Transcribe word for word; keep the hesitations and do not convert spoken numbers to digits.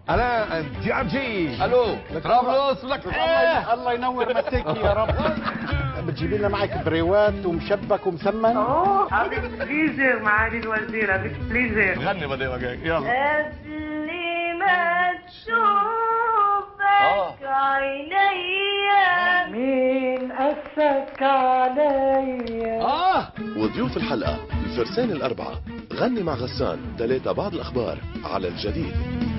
الا انت عجيب. الو طرابلس لك الله, الله ينور مساكي يا رب. بتجيبي لنا معك بريوات ومشبك ومسمن؟ اوه افيك بليزر معالي الوزير، افيك بليزر. غني بدي وجهك يلا. قبل ما تشوفك عينيا مين قسك عليا. اه وضيوف الحلقة الفرسان الأربعة. غني مع غسان ثلاثة بعد الأخبار على الجديد.